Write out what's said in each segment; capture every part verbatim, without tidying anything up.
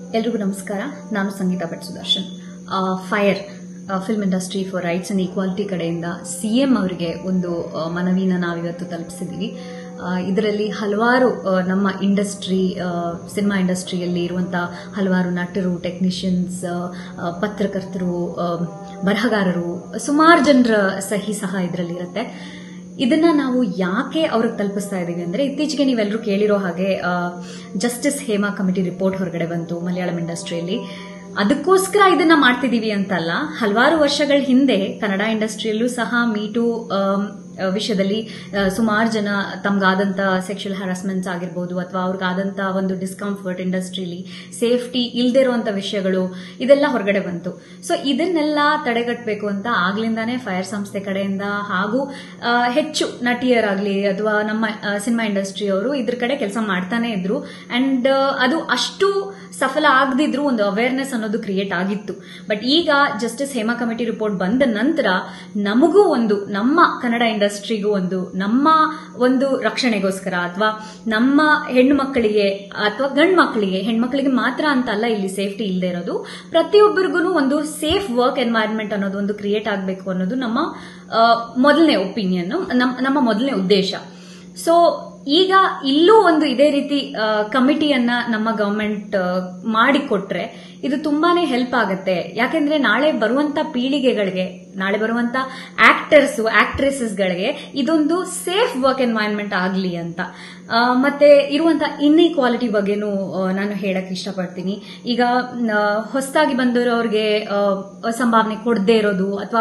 ಎಲ್ರಿಗೂ ನಮಸ್ಕಾರ. ನಾನು Sangeetha Bhat Sudarshan. Fire film industry for rights and equality ಕಡೆಯಿಂದ ಸಿಎಂ ಅವರಿಗೆ ಒಂದು ಮನವಿನ ನಾವಿವತ್ತು ತಲುಪಿಸಿದ್ದೀವಿ. ಇದರಲ್ಲಿ ಹಲವಾರು ನಮ್ಮ ಇಂಡಸ್ಟ್ರಿ ಸಿನಿಮಾ ಇಂಡಸ್ಟ್ರಿಯಲ್ಲಿ ಇರುವಂತಹ ಹಲವಾರು ನಟರು, ಟೆಕ್ನಿಷಿಯನ್ಸ್, ಪತ್ರಕರ್ತರು, ಬರಹಗಾರರು, ಸುಮಾರು ಜನರ ಸಹಿ ಸಹ ಇದರಲ್ಲಿ ಇರುತ್ತೆ. ಇದನ್ನ ನಾವು ಯಾಕೆ ಅವ್ರಿಗೆ ತಲುಪಿಸ್ತಾ ಇದೀವಿ ಅಂದ್ರೆ, ಇತ್ತೀಚೆಗೆ ನೀವೆಲ್ಲರೂ ಕೇಳಿರೋ ಹಾಗೆ ಜಸ್ಟಿಸ್ ಹೇಮಾ ಕಮಿಟಿ ರಿಪೋರ್ಟ್ ಹೊರಗಡೆ ಬಂತು ಮಲಯಾಳಂ ಇಂಡಸ್ಟ್ರಿಯಲ್ಲಿ. ಅದಕ್ಕೋಸ್ಕರ ಇದನ್ನ ಮಾಡ್ತಿದೀವಿ ಅಂತಲ್ಲ, ಹಲವಾರು ವರ್ಷಗಳ ಹಿಂದೆ ಕನ್ನಡ ಇಂಡಸ್ಟ್ರಿಯಲ್ಲೂ ಸಹ ಮೀಟು ವಿಷಯದಲ್ಲಿ ಸುಮಾರು ಜನ ತಮ್ಗಾದಂತ ಸೆಕ್ಷುವಲ್ ಹರಾಸ್ಮೆಂಟ್ಸ್ ಆಗಿರ್ಬೋದು ಅಥವಾ ಅವ್ರಿಗಾದಂತ ಒಂದು ಡಿಸ್ಕಂಫರ್ಟ್, ಇಂಡಸ್ಟ್ರಿಲಿ ಸೇಫ್ಟಿ ಇಲ್ಲದೆ ಇರುವಂತ ವಿಷಯಗಳು ಇದೆಲ್ಲ ಹೊರಗಡೆ ಬಂತು. ಸೊ ಇದನ್ನೆಲ್ಲ ತಡೆಗಟ್ಟಬೇಕು ಅಂತ ಆಗ್ಲಿಂದಾನೇ ಫೈರ್ ಸಂಸ್ಥೆ ಕಡೆಯಿಂದ ಹಾಗೂ ಹೆಚ್ಚು ನಟಿಯರಾಗ್ಲಿ ಅಥವಾ ನಮ್ಮ ಸಿನಿಮಾ ಇಂಡಸ್ಟ್ರಿಯವರು ಇದ್ರ ಕಡೆ ಕೆಲಸ ಮಾಡ್ತಾನೆ ಇದ್ರು. ಅಂಡ್ ಅದು ಅಷ್ಟು ಸಫಲ ಆಗದಿದ್ರು ಒಂದು ಅವೇರ್ನೆಸ್ ಅನ್ನೋದು ಕ್ರಿಯೇಟ್ ಆಗಿತ್ತು. ಬಟ್ ಈಗ ಜಸ್ಟಿಸ್ ಹೇಮಾ ಕಮಿಟಿ ರಿಪೋರ್ಟ್ ಬಂದ ನಂತರ ನಮಗೂ ಒಂದು ನಮ್ಮ ಕನ್ನಡ ಇಂಡಸ್ಟ್ರಿಗೂ ಒಂದು ನಮ್ಮ ಒಂದು ರಕ್ಷಣೆಗೋಸ್ಕರ ಅಥವಾ ನಮ್ಮ ಹೆಣ್ಣು ಮಕ್ಕಳಿಗೆ ಅಥವಾ ಗಂಡು ಮಕ್ಕಳಿಗೆ, ಹೆಣ್ಮಕ್ಳಿಗೆ ಮಾತ್ರ ಅಂತ ಅಲ್ಲ ಇಲ್ಲಿ ಸೇಫ್ಟಿ ಇಲ್ಲದೆ ಇರೋದು, ಪ್ರತಿಯೊಬ್ಬರಿಗೂ ಒಂದು ಸೇಫ್ ವರ್ಕ್ ಎನ್ವೈರನ್ಮೆಂಟ್ ಅನ್ನೋದು ಒಂದು ಕ್ರಿಯೇಟ್ ಆಗಬೇಕು ಅನ್ನೋದು ನಮ್ಮ ಮೊದಲನೇ ಒಪಿನಿಯನ್, ನಮ್ಮ ಮೊದಲನೇ ಉದ್ದೇಶ. ಸೊ ಈಗ ಇಲ್ಲೂ ಒಂದು ಇದೇ ರೀತಿ ಕಮಿಟಿಯನ್ನ ನಮ್ಮ ಗವರ್ಮೆಂಟ್ ಮಾಡಿಕೊಟ್ರೆ ಇದು ತುಂಬಾನೇ ಹೆಲ್ಪ್ ಆಗುತ್ತೆ. ಯಾಕೆಂದ್ರೆ ನಾಳೆ ಬರುವಂತ ಪೀಳಿಗೆಗಳಿಗೆ, ನಾಳೆ ಬರುವಂತ ಆಕ್ಟರ್ಸ್ ಆಕ್ಟ್ರೆಸಸ್ಗಳಿಗೆ ಇದೊಂದು ಸೇಫ್ ವರ್ಕ್ ಎನ್ವೈರನ್ಮೆಂಟ್ ಆಗಲಿ ಅಂತ. ಮತ್ತೆ ಇರುವಂತ ಇನ್ಇಕ್ವಾಲಿಟಿ ಬಗ್ಗೆನೂ ನಾನು ಹೇಳಕ್ ಇಷ್ಟಪಡ್ತೀನಿ. ಈಗ ಹೊಸದಾಗಿ ಬಂದಿರೋರಿಗೆ ಸಂಭಾವನೆ ಕೊಡದೇ ಇರೋದು ಅಥವಾ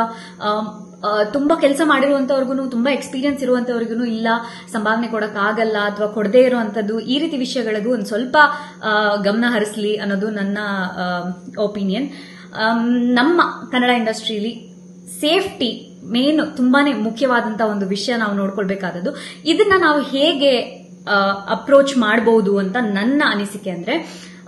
ತುಂಬಾ ಕೆಲಸ ಮಾಡಿರುವಂತವ್ರಿಗೂ, ತುಂಬಾ ಎಕ್ಸ್ಪೀರಿಯನ್ಸ್ ಇರುವಂತವ್ರಿಗೂ ಇಲ್ಲ ಸಂಭಾವನೆ ಕೊಡಕ್ ಆಗಲ್ಲ ಅಥವಾ ಕೊಡದೇ ಇರುವಂತದ್ದು, ಈ ರೀತಿ ವಿಷಯಗಳಿಗೂ ಒಂದು ಸ್ವಲ್ಪ ಗಮನ ಹರಿಸಲಿ ಅನ್ನೋದು ನನ್ನ ಒಪಿನಿಯನ್. ನಮ್ಮ ಕನ್ನಡ ಇಂಡಸ್ಟ್ರಿಯಲ್ಲಿ ಸೇಫ್ಟಿ ಮೇನ್ ತುಂಬಾನೇ ಮುಖ್ಯವಾದಂತ ಒಂದು ವಿಷಯ ನಾವು ನೋಡ್ಕೊಳ್ಬೇಕಾದದ್ದು. ಇದನ್ನ ನಾವು ಹೇಗೆ ಅಪ್ರೋಚ್ ಮಾಡಬಹುದು ಅಂತ ನನ್ನ ಅನಿಸಿಕೆ. ಅಂದ್ರೆ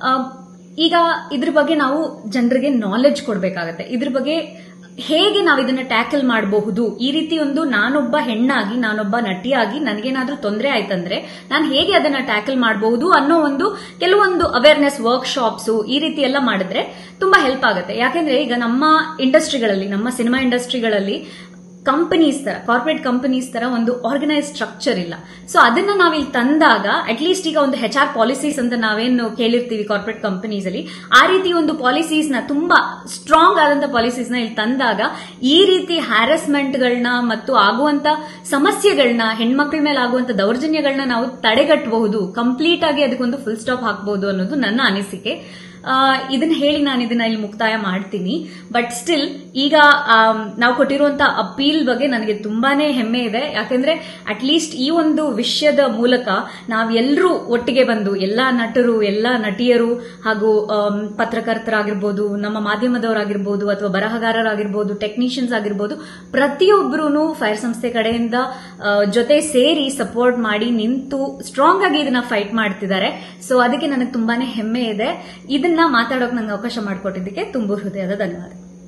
ಈಗ ಇದ್ರ ಬಗ್ಗೆ ನಾವು ಜನರಿಗೆ ನಾಲೆಡ್ಜ್ ಕೊಡಬೇಕಾಗತ್ತೆ. ಇದ್ರ ಬಗ್ಗೆ ಹೇಗೆ ನಾವು ಇದನ್ನ ಟ್ಯಾಕಲ್ ಮಾಡಬಹುದು, ಈ ರೀತಿ ಒಂದು ನಾನೊಬ್ಬ ಹೆಣ್ಣಾಗಿ, ನಾನೊಬ್ಬ ನಟಿಯಾಗಿ ನನಗೇನಾದ್ರೂ ತೊಂದರೆ ಆಯ್ತಂದ್ರೆ ನಾನು ಹೇಗೆ ಅದನ್ನ ಟ್ಯಾಕಲ್ ಮಾಡಬಹುದು ಅನ್ನೋ ಒಂದು ಕೆಲವೊಂದು ಅವೇರ್ನೆಸ್ ವರ್ಕ್ ಶಾಪ್ಸ್ ಈ ರೀತಿ ಎಲ್ಲ ಮಾಡಿದ್ರೆ ತುಂಬಾ ಹೆಲ್ಪ್ ಆಗುತ್ತೆ. ಯಾಕೆಂದ್ರೆ ಈಗ ನಮ್ಮ ಇಂಡಸ್ಟ್ರಿಗಳಲ್ಲಿ, ನಮ್ಮ ಸಿನಿಮಾ ಇಂಡಸ್ಟ್ರಿಗಳಲ್ಲಿ ಕಂಪನೀಸ್ ತರ, ಕಾರ್ಪೊರೇಟ್ ಕಂಪನೀಸ್ ತರ ಒಂದು ಆರ್ಗನೈಸ್ ಸ್ಟ್ರಕ್ಚರ್ ಇಲ್ಲ. ಸೊ ಅದನ್ನ ನಾವಿಲ್ಲಿ ತಂದಾಗ ಅಟ್ಲೀಸ್ಟ್ ಈಗ ಒಂದು ಹೆಚ್ ಆರ್ ಪಾಲಿಸೀಸ್ ಅಂತ ನಾವೇನು ಕೇಳಿರ್ತೀವಿ ಕಾರ್ಪೊರೇಟ್ ಕಂಪನೀಸ್ ಅಲ್ಲಿ, ಆ ರೀತಿ ಒಂದು ಪಾಲಿಸೀಸ್ ನ, ತುಂಬಾ ಸ್ಟ್ರಾಂಗ್ ಆದಂತ ಪಾಲಿಸೀಸ್ ನ ಇಲ್ಲಿ ತಂದಾಗ ಈ ರೀತಿ ಹ್ಯಾರಸ್ಮೆಂಟ್ಗಳನ್ನ ಮತ್ತು ಆಗುವಂತ ಸಮಸ್ಯೆಗಳನ್ನ, ಹೆಣ್ಮಕ್ಳ ಮೇಲೆ ಆಗುವಂತ ದೌರ್ಜನ್ಯಗಳನ್ನ ನಾವು ತಡೆಗಟ್ಟಬಹುದು, ಕಂಪ್ಲೀಟ್ ಆಗಿ ಅದಕ್ಕೊಂದು ಫುಲ್ ಸ್ಟಾಪ್ ಹಾಕಬಹುದು ಅನ್ನೋದು ನನ್ನ ಅನಿಸಿಕೆ. ಇದನ್ನ ಹೇಳಿ ನಾನು ಇದನ್ನ ಇಲ್ಲಿ ಮುಕ್ತಾಯ ಮಾಡ್ತೀನಿ. ಬಟ್ ಸ್ಟಿಲ್ ಈಗ ನಾವು ಕೊಟ್ಟಿರುವಂತ ಅಪೀಲ್ ಬಗ್ಗೆ ನನಗೆ ತುಂಬಾನೇ ಹೆಮ್ಮೆ ಇದೆ. ಯಾಕೆಂದ್ರೆ ಅಟ್ಲೀಸ್ಟ್ ಈ ಒಂದು ವಿಷಯದ ಮೂಲಕ ನಾವೆಲ್ಲರೂ ಒಟ್ಟಿಗೆ ಬಂದು, ಎಲ್ಲಾ ನಟರು, ಎಲ್ಲಾ ನಟಿಯರು ಹಾಗೂ ಪತ್ರಕರ್ತರಾಗಿರ್ಬೋದು, ನಮ್ಮ ಮಾಧ್ಯಮದವರಾಗಿರ್ಬೋದು ಅಥವಾ ಬರಹಗಾರರಾಗಿರ್ಬೋದು, ಟೆಕ್ನಿಷಿಯನ್ಸ್ ಆಗಿರ್ಬೋದು, ಪ್ರತಿಯೊಬ್ಬರೂ ಫೈರ್ ಸಂಸ್ಥೆ ಕಡೆಯಿಂದ ಜೊತೆ ಸೇರಿ ಸಪೋರ್ಟ್ ಮಾಡಿ ನಿಂತು ಸ್ಟ್ರಾಂಗ್ ಆಗಿ ಇದನ್ನ ಫೈಟ್ ಮಾಡ್ತಿದ್ದಾರೆ. ಸೊ ಅದಕ್ಕೆ ನನಗೆ ತುಂಬಾನೇ ಹೆಮ್ಮೆ ಇದೆ. ಇದನ್ನ ಮಾತಾಡೋಕೆ ನಂಗೆ ಅವಕಾಶ ಮಾಡಿಕೊಟ್ಟಿದ್ದಕ್ಕೆ ತುಂಬಾ ಹೃದಯದ ಧನ್ಯವಾದ.